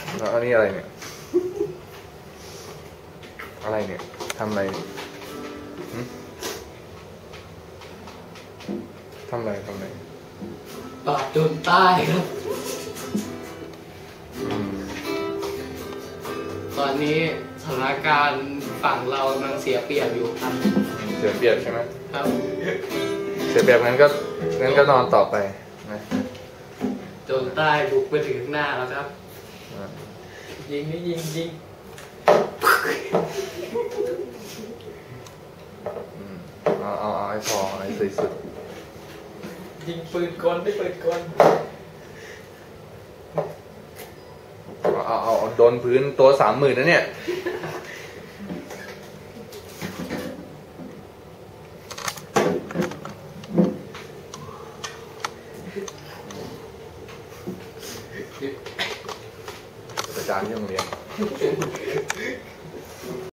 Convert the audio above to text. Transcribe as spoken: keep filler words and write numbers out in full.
แล้วอันนี้อะไรเนี่ยอะไรเนี่ยทำอะไรทำอะไรทำอะไรปราบโจรใต้ครับตอนนี้สถานการณ์ฝั่งเรากำลังเสียเปรียบอยู่ครับเสียเปรียบใช่ไหมครับเสียเปรียบงั้นก็งั้นก็นอนต่อไปนะโจรใต้บุกไปถึงหน้าแล้วครับยิงนี่ยิงยิงเอาเอาเอาไอ้พอไอ้สุดสุดยิงปืนกลได้ปืนกลเอาเอาเอาโดนพื้นตัวสามหมื่นนะเนี่ยอาจารย์ที่โรงเรียน